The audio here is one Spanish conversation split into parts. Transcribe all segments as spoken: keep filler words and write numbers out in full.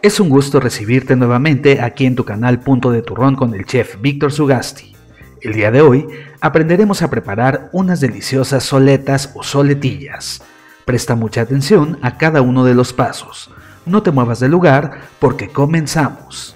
Es un gusto recibirte nuevamente aquí en tu canal Punto de Turrón con el chef Víctor Sugasti. El día de hoy aprenderemos a preparar unas deliciosas soletas o soletillas. Presta mucha atención a cada uno de los pasos. No te muevas del lugar porque comenzamos.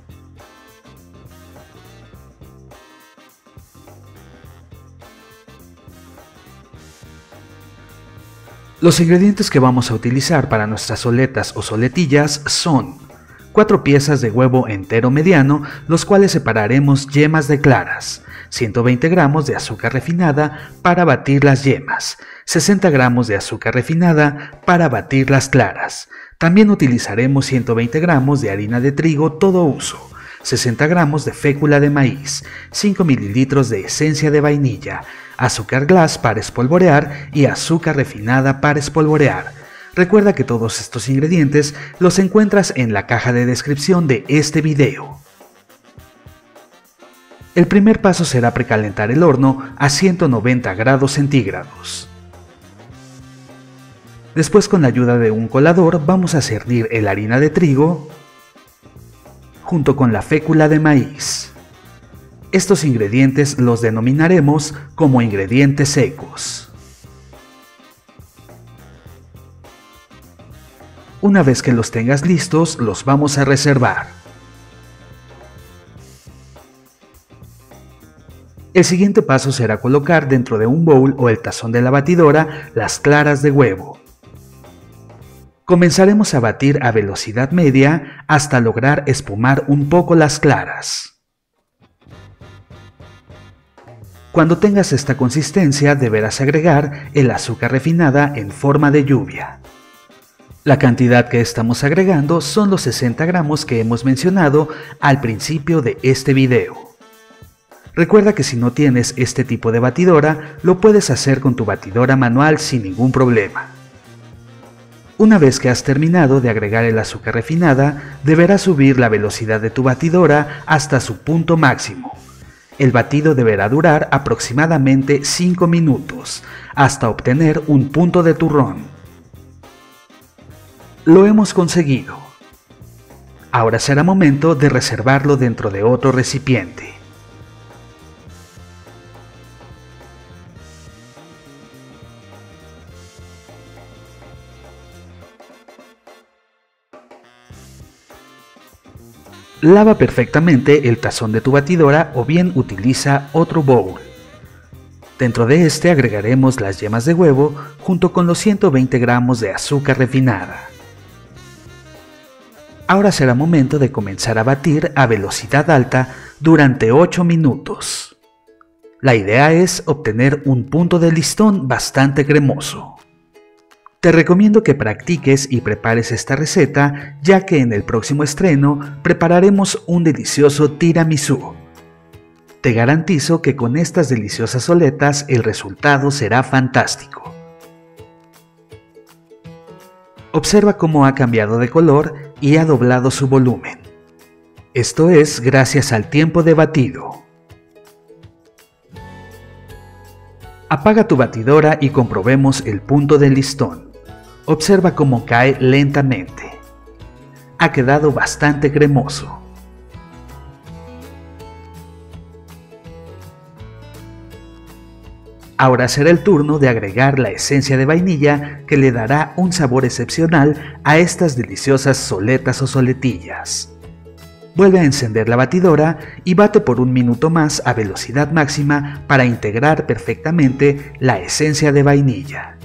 Los ingredientes que vamos a utilizar para nuestras soletas o soletillas son cuatro piezas de huevo entero mediano, los cuales separaremos yemas de claras, ciento veinte gramos de azúcar refinada para batir las yemas, sesenta gramos de azúcar refinada para batir las claras. También utilizaremos ciento veinte gramos de harina de trigo todo uso, sesenta gramos de fécula de maíz, cinco mililitros de esencia de vainilla, azúcar glass para espolvorear y azúcar refinada para espolvorear. Recuerda que todos estos ingredientes los encuentras en la caja de descripción de este video. El primer paso será precalentar el horno a ciento noventa grados centígrados. Después, con la ayuda de un colador, vamos a cernir la harina de trigo junto con la fécula de maíz. Estos ingredientes los denominaremos como ingredientes secos. Una vez que los tengas listos, los vamos a reservar. El siguiente paso será colocar dentro de un bowl o el tazón de la batidora las claras de huevo. Comenzaremos a batir a velocidad media hasta lograr espumar un poco las claras. Cuando tengas esta consistencia, deberás agregar el azúcar refinada en forma de lluvia. La cantidad que estamos agregando son los sesenta gramos que hemos mencionado al principio de este video. Recuerda que si no tienes este tipo de batidora, lo puedes hacer con tu batidora manual sin ningún problema. Una vez que has terminado de agregar el azúcar refinada, deberás subir la velocidad de tu batidora hasta su punto máximo. El batido deberá durar aproximadamente cinco minutos, hasta obtener un punto de turrón. Lo hemos conseguido. Ahora será momento de reservarlo dentro de otro recipiente. Lava perfectamente el tazón de tu batidora o bien utiliza otro bowl. Dentro de este agregaremos las yemas de huevo junto con los ciento veinte gramos de azúcar refinada. Ahora será momento de comenzar a batir a velocidad alta durante ocho minutos. La idea es obtener un punto de listón bastante cremoso. Te recomiendo que practiques y prepares esta receta, ya que en el próximo estreno prepararemos un delicioso tiramisú. Te garantizo que con estas deliciosas soletas el resultado será fantástico. Observa cómo ha cambiado de color y ha doblado su volumen. Esto es gracias al tiempo de batido. Apaga tu batidora y comprobemos el punto del listón. Observa cómo cae lentamente. Ha quedado bastante cremoso. Ahora será el turno de agregar la esencia de vainilla que le dará un sabor excepcional a estas deliciosas soletas o soletillas. Vuelve a encender la batidora y bate por un minuto más a velocidad máxima para integrar perfectamente la esencia de vainilla.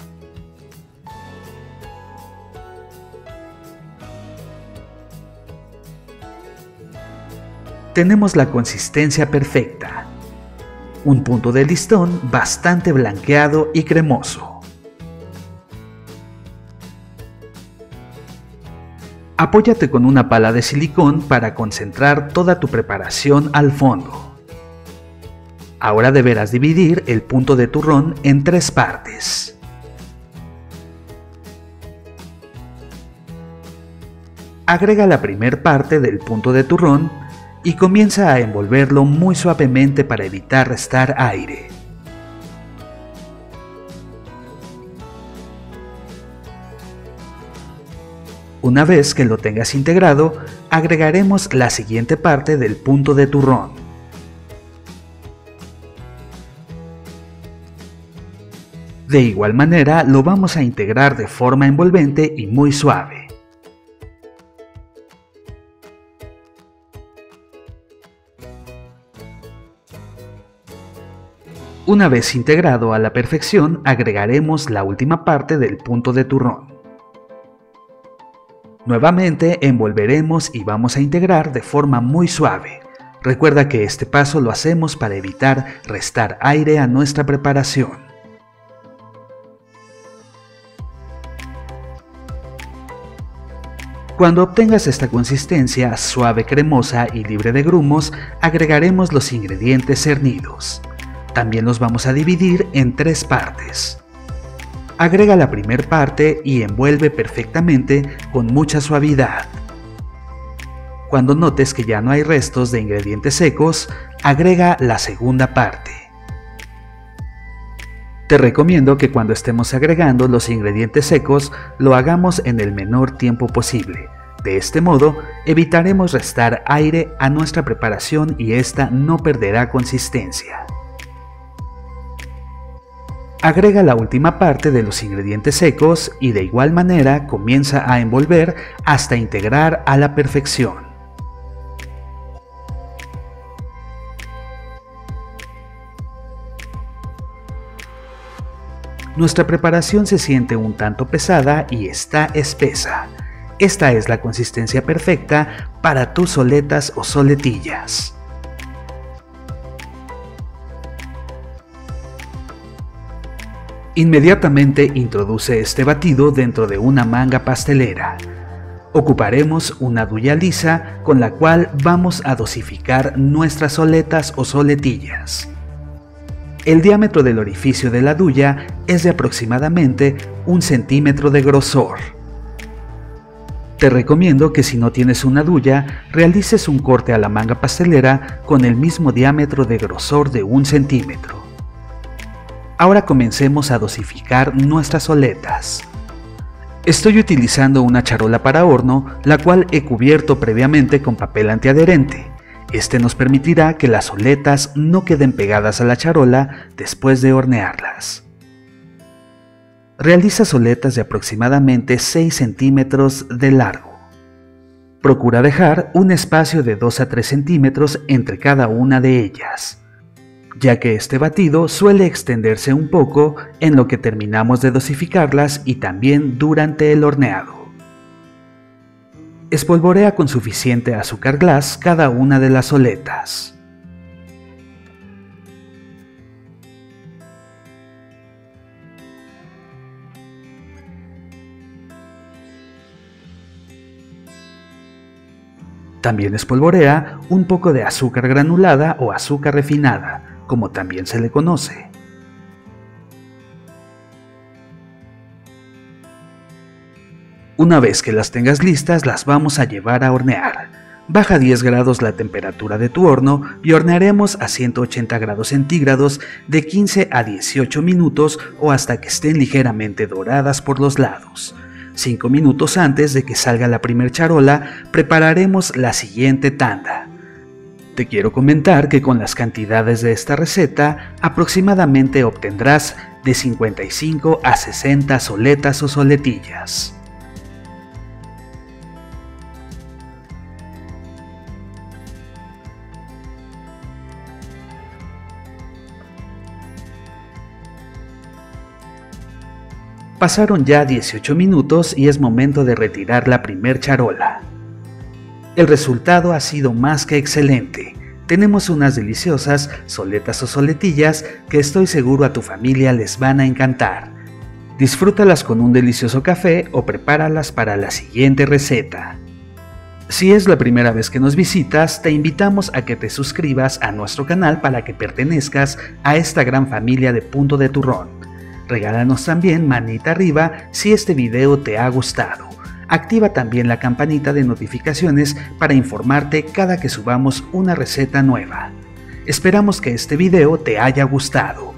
Tenemos la consistencia perfecta. Un punto de listón bastante blanqueado y cremoso. Apóyate con una pala de silicón para concentrar toda tu preparación al fondo. Ahora deberás dividir el punto de turrón en tres partes. Agrega la primera parte del punto de turrón y comienza a envolverlo muy suavemente para evitar restar aire. Una vez que lo tengas integrado, agregaremos la siguiente parte del punto de turrón. De igual manera, lo vamos a integrar de forma envolvente y muy suave. Una vez integrado a la perfección, agregaremos la última parte del punto de turrón. Nuevamente envolveremos y vamos a integrar de forma muy suave. Recuerda que este paso lo hacemos para evitar restar aire a nuestra preparación. Cuando obtengas esta consistencia suave, cremosa y libre de grumos, agregaremos los ingredientes cernidos. También los vamos a dividir en tres partes. Agrega la primera parte y envuelve perfectamente con mucha suavidad. Cuando notes que ya no hay restos de ingredientes secos, agrega la segunda parte. Te recomiendo que cuando estemos agregando los ingredientes secos lo hagamos en el menor tiempo posible. De este modo evitaremos restar aire a nuestra preparación y esta no perderá consistencia. Agrega la última parte de los ingredientes secos y de igual manera comienza a envolver hasta integrar a la perfección. Nuestra preparación se siente un tanto pesada y está espesa. Esta es la consistencia perfecta para tus soletas o soletillas. Inmediatamente introduce este batido dentro de una manga pastelera. Ocuparemos una duya lisa con la cual vamos a dosificar nuestras soletas o soletillas. El diámetro del orificio de la duya es de aproximadamente un centímetro de grosor. Te recomiendo que si no tienes una duya, realices un corte a la manga pastelera con el mismo diámetro de grosor de un centímetro. Ahora comencemos a dosificar nuestras soletas. Estoy utilizando una charola para horno, la cual he cubierto previamente con papel antiadherente. Este nos permitirá que las soletas no queden pegadas a la charola después de hornearlas. Realiza soletas de aproximadamente seis centímetros de largo. Procura dejar un espacio de dos a tres centímetros entre cada una de ellas, ya que este batido suele extenderse un poco en lo que terminamos de dosificarlas y también durante el horneado. Espolvorea con suficiente azúcar glass cada una de las soletas. También espolvorea un poco de azúcar granulada o azúcar refinada, como también se le conoce. Una vez que las tengas listas, las vamos a llevar a hornear. Baja a diez grados la temperatura de tu horno y hornearemos a ciento ochenta grados centígrados de quince a dieciocho minutos o hasta que estén ligeramente doradas por los lados. cinco minutos antes de que salga la primer charola, prepararemos la siguiente tanda. Te quiero comentar que con las cantidades de esta receta, aproximadamente obtendrás de cincuenta y cinco a sesenta soletas o soletillas. Pasaron ya dieciocho minutos y es momento de retirar la primer charola. El resultado ha sido más que excelente. Tenemos unas deliciosas soletas o soletillas que estoy seguro a tu familia les van a encantar. Disfrútalas con un delicioso café o prepáralas para la siguiente receta. Si es la primera vez que nos visitas, te invitamos a que te suscribas a nuestro canal para que pertenezcas a esta gran familia de Punto de Turrón. Regálanos también manita arriba si este video te ha gustado. Activa también la campanita de notificaciones para informarte cada que subamos una receta nueva. Esperamos que este video te haya gustado.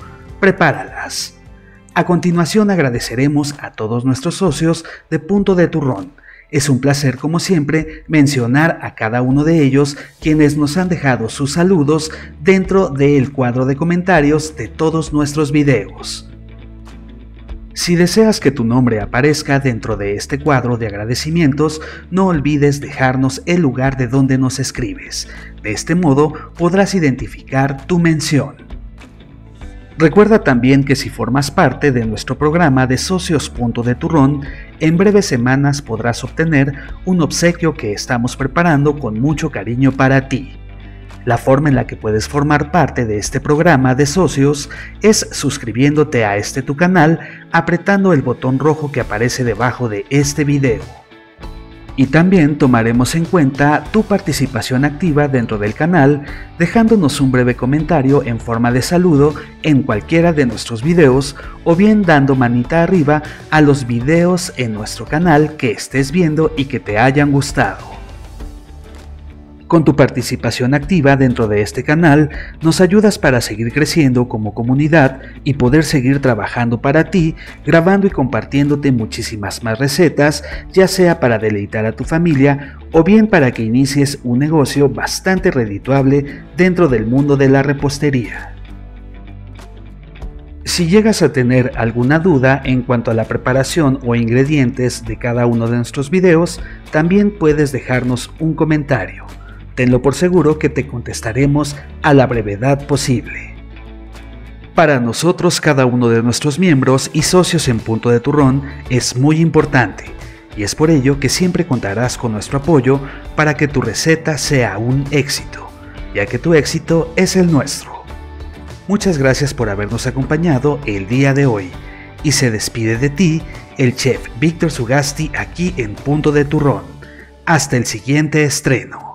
Prepáralas. A continuación agradeceremos a todos nuestros socios de Punto de Turrón Es un placer, como siempre, mencionar a cada uno de ellos quienes nos han dejado sus saludos dentro del cuadro de comentarios de todos nuestros videos. Si deseas que tu nombre aparezca dentro de este cuadro de agradecimientos, no olvides dejarnos el lugar de donde nos escribes. De este modo podrás identificar tu mención. Recuerda también que si formas parte de nuestro programa de Socios Punto de Turrón, en breves semanas podrás obtener un obsequio que estamos preparando con mucho cariño para ti. La forma en la que puedes formar parte de este programa de socios es suscribiéndote a este tu canal apretando el botón rojo que aparece debajo de este video. Y también tomaremos en cuenta tu participación activa dentro del canal, dejándonos un breve comentario en forma de saludo en cualquiera de nuestros videos o bien dando manita arriba a los videos en nuestro canal que estés viendo y que te hayan gustado. Con tu participación activa dentro de este canal, nos ayudas para seguir creciendo como comunidad y poder seguir trabajando para ti, grabando y compartiéndote muchísimas más recetas, ya sea para deleitar a tu familia o bien para que inicies un negocio bastante redituable dentro del mundo de la repostería. Si llegas a tener alguna duda en cuanto a la preparación o ingredientes de cada uno de nuestros videos, también puedes dejarnos un comentario. Tenlo por seguro que te contestaremos a la brevedad posible. Para nosotros, cada uno de nuestros miembros y socios en Punto de Turrón es muy importante, y es por ello que siempre contarás con nuestro apoyo para que tu receta sea un éxito, ya que tu éxito es el nuestro. Muchas gracias por habernos acompañado el día de hoy, y se despide de ti el chef Víctor Sugasti aquí en Punto de Turrón. Hasta el siguiente estreno.